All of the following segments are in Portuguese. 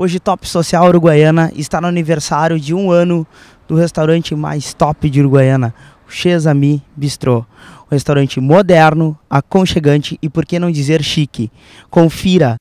Hoje Top Social Uruguaiana está no aniversário de 1 ano do restaurante mais top de Uruguaiana, o Chez Ami Bistrô. Um restaurante moderno, aconchegante e, por que não dizer, chique. Confira!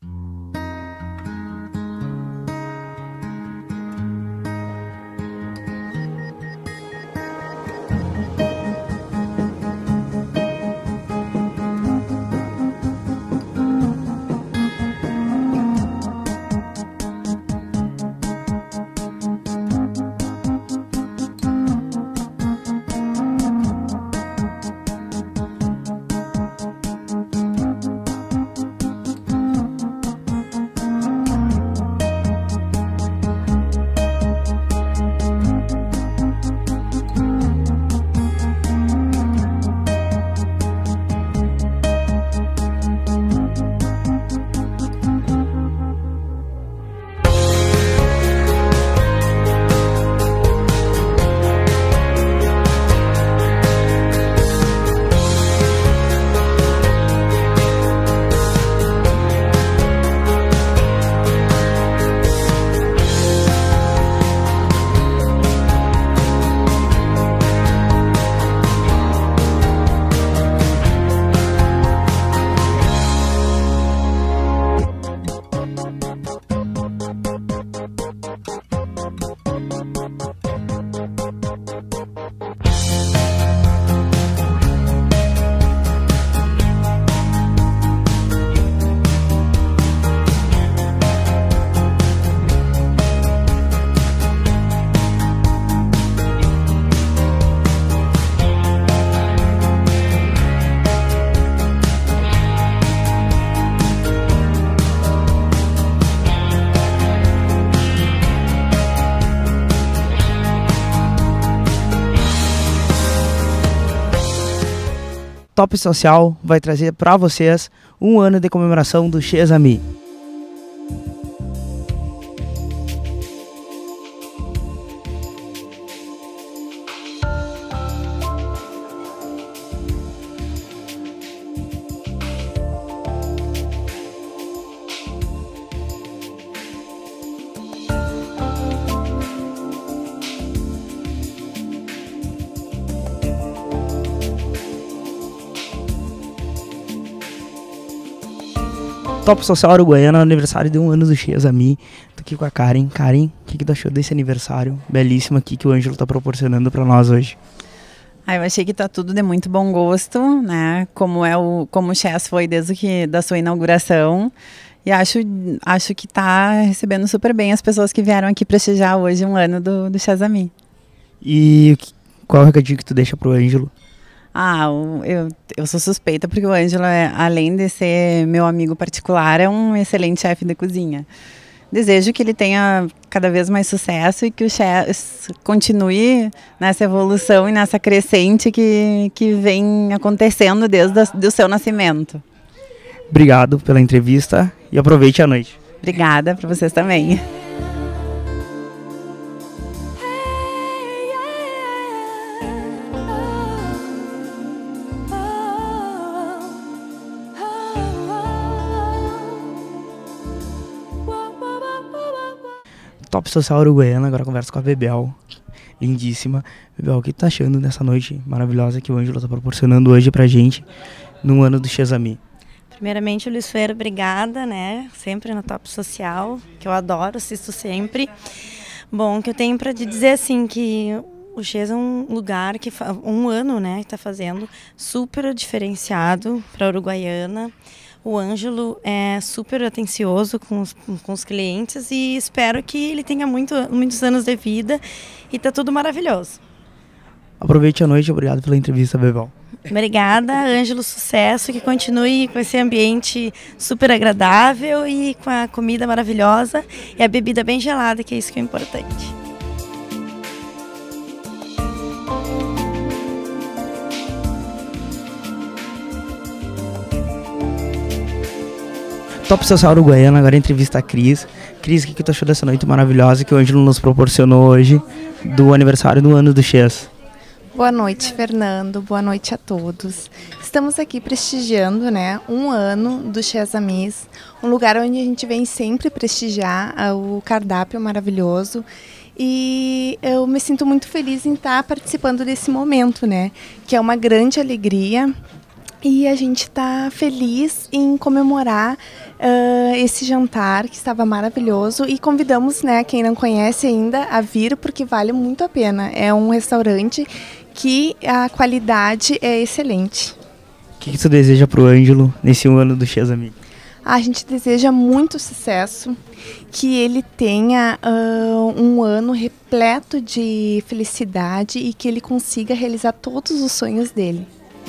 Top Social vai trazer para vocês 1 ano de comemoração do Chez Ami. Top Social Uruguaiana, aniversário de 1 ano do Chez Ami. Tô aqui com a Karen. Karen, o que tu achou desse aniversário belíssimo aqui que o Ângelo tá proporcionando para nós hoje? Eu achei que tá tudo de muito bom gosto, né? Como o Chez foi desde da sua inauguração. E acho que tá recebendo super bem as pessoas que vieram aqui prestigiar hoje 1 ano do Chez Ami. E qual é o recadinho que tu deixa pro Ângelo? Eu sou suspeita porque o Ângelo, além de ser meu amigo particular, é um excelente chefe de cozinha. Desejo que ele tenha cada vez mais sucesso e que o Chez continue nessa evolução e nessa crescente que vem acontecendo desde o seu nascimento. Obrigado pela entrevista e aproveite a noite. Obrigada para vocês também. Top Social Uruguaiana, agora conversa com a Bebel, lindíssima. Bebel, o que tu tá achando dessa noite maravilhosa que o Ângelo tá proporcionando hoje pra gente, no ano do Chez Ami? Primeiramente, Luiz Ferreira, obrigada, né? Sempre na Top Social, que eu adoro, assisto sempre. Bom, o que eu tenho para te dizer, assim, que o Chez é um lugar que 1 ano, né, que tá fazendo super diferenciado para a Uruguaiana. O Ângelo é super atencioso com os clientes e espero que ele tenha muitos anos de vida e tá tudo maravilhoso. Aproveite a noite, obrigado pela entrevista, Bebel. Obrigada, Ângelo, sucesso, que continue com esse ambiente super agradável e com a comida maravilhosa e a bebida bem gelada, que é isso que é importante. Top Social Uruguaiana, agora entrevista a Cris. Cris, o que tu achou dessa noite maravilhosa que o Ângelo nos proporcionou hoje, do aniversário do ano do Chez? Boa noite, Fernando. Boa noite a todos. Estamos aqui prestigiando, né, um ano do Chez Amis, um lugar onde a gente vem sempre prestigiar o cardápio maravilhoso. E eu me sinto muito feliz em estar participando desse momento, né, que é uma grande alegria. E a gente está feliz em comemorar esse jantar que estava maravilhoso e convidamos, né, quem não conhece ainda a vir porque vale muito a pena. É um restaurante que a qualidade é excelente. O que tu deseja para o Ângelo nesse ano do Chez Amis? A gente deseja muito sucesso, que ele tenha um ano repleto de felicidade e que ele consiga realizar todos os sonhos dele.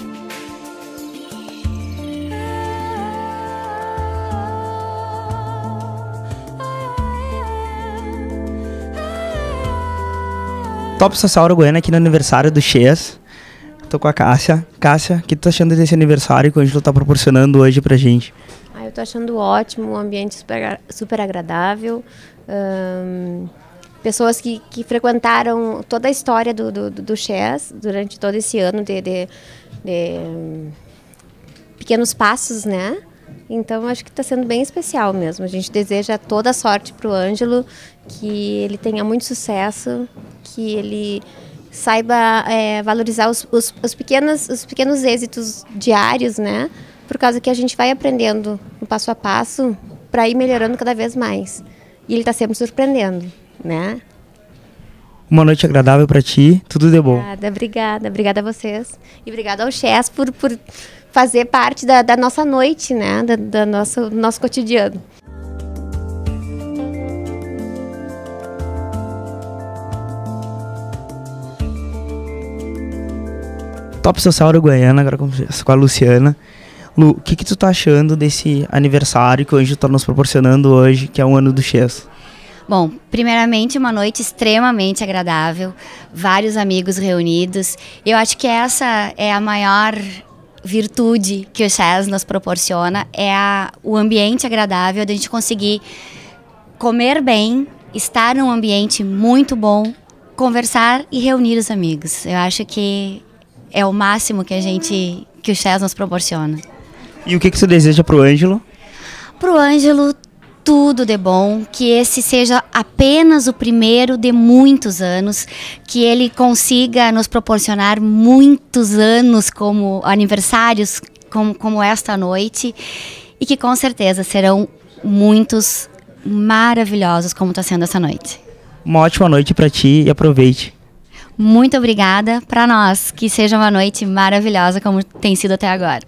Top Social Uruguaiana aqui no aniversário do Chez. Tô com a Cássia. Cássia, o que tu tá achando desse aniversário que o Ângelo tá proporcionando hoje pra gente? Eu tô achando ótimo, um ambiente super agradável. Pessoas que frequentaram toda a história do Chez durante todo esse ano de pequenos passos, né? Então, acho que está sendo bem especial mesmo. A gente deseja toda a sorte para o Ângelo, que ele tenha muito sucesso, que ele saiba valorizar os pequenos êxitos diários, né? Por causa que a gente vai aprendendo no passo a passo para ir melhorando cada vez mais. E ele está sempre surpreendendo, né? Uma noite agradável para ti, tudo de bom. Obrigada a vocês. E obrigada ao Chez por fazer parte da nossa noite, né? Do nosso cotidiano. Top Social Uruguaiana, agora com a Luciana. Lu, o que tu tá achando desse aniversário que o Ângelo tá nos proporcionando hoje, que é um ano do Chez? Bom, primeiramente uma noite extremamente agradável, vários amigos reunidos. Eu acho que essa é a maior virtude que o Chez nos proporciona, o ambiente agradável, de a gente conseguir comer bem, estar num ambiente muito bom, conversar e reunir os amigos. Eu acho que é o máximo que o Chez nos proporciona. E o que tu deseja pro Ângelo? Pro Ângelo, tudo de bom, que esse seja apenas o primeiro de muitos anos, que ele consiga nos proporcionar muitos anos como aniversários, como esta noite, e que com certeza serão muitos maravilhosos como está sendo essa noite. Uma ótima noite para ti e aproveite. Muito obrigada, para nós, que seja uma noite maravilhosa como tem sido até agora.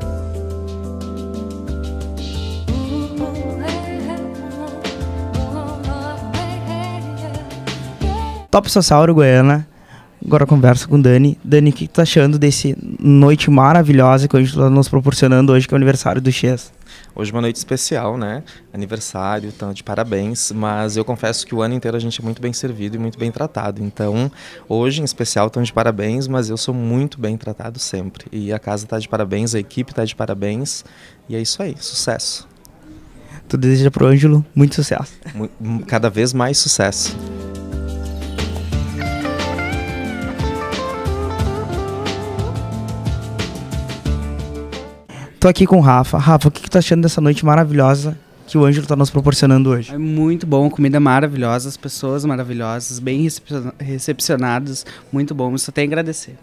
Top Social Uruguaiana, agora converso com Dani. Dani, o que tu tá achando desse noite maravilhosa que a gente tá nos proporcionando hoje, que é o aniversário do Chez? Hoje é uma noite especial, né? Aniversário, então de parabéns, mas eu confesso que o ano inteiro a gente é muito bem servido e muito bem tratado. Então, hoje em especial estão de parabéns, mas eu sou muito bem tratado sempre. E a casa tá de parabéns, a equipe tá de parabéns, e é isso aí, sucesso. Tu deseja pro Ângelo muito sucesso. Cada vez mais sucesso. Tô aqui com o Rafa. Rafa, o que tu tá achando dessa noite maravilhosa que o Ângelo tá nos proporcionando hoje? É muito bom, comida maravilhosa, as pessoas maravilhosas, bem recepcionados, muito bom, só tenho a agradecer.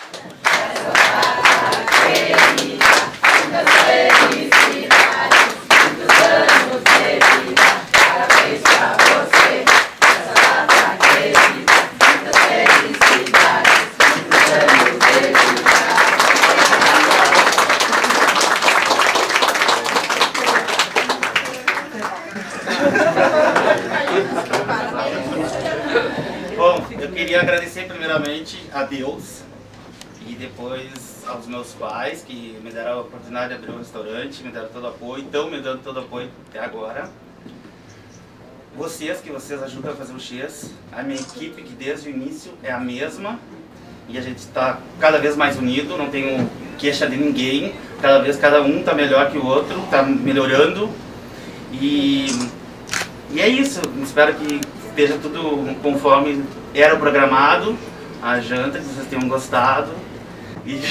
Bom, eu queria agradecer primeiramente a Deus e depois aos meus pais que me deram a oportunidade de abrir um restaurante, me deram todo o apoio, estão me dando todo o apoio até agora. Vocês ajudam a fazer o Chez, a minha equipe que desde o início é a mesma e a gente está cada vez mais unido, não tenho queixa de ninguém, cada um está melhor que o outro, está melhorando e é isso, espero que esteja tudo conforme era o programado. a janta, que vocês tenham gostado. E... Não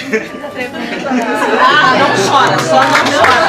chora, só não chora.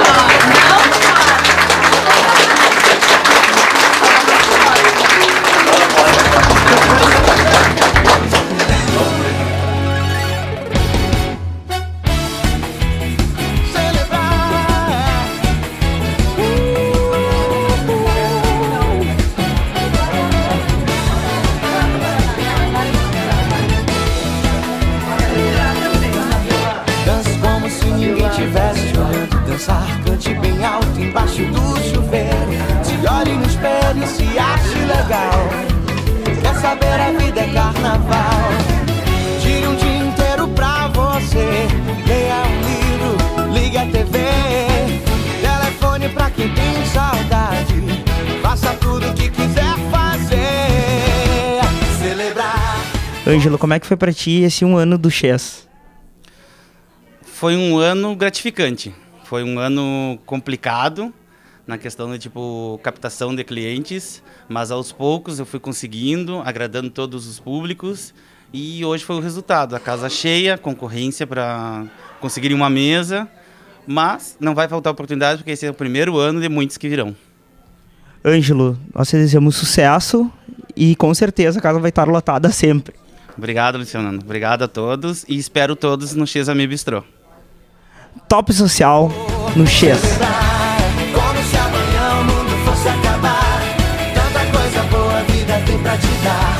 Cante bem alto embaixo do chuveiro. Se olhe no espelho e se ache legal. Quer saber, a vida é carnaval. Tire um dia inteiro pra você. Leia um livro, ligue a TV. Telefone pra quem tem saudade. Faça tudo o que quiser fazer. Celebrar. Ângelo, como é que foi pra ti esse 1 ano do Chess? Foi um ano gratificante. Foi um ano complicado na questão de captação de clientes, mas aos poucos eu fui conseguindo, agradando todos os públicos, e hoje foi o resultado. A casa cheia, concorrência para conseguir uma mesa, mas não vai faltar oportunidade porque esse é o primeiro ano de muitos que virão. Ângelo, nós te desejamos sucesso e com certeza a casa vai estar lotada sempre. Obrigado, Luciano. Obrigado a todos e espero todos no Chess Ami Bistrô. Top social no Chess. Como se amanhã o mundo fosse acabar. Tanta coisa boa a vida tem pra te dar.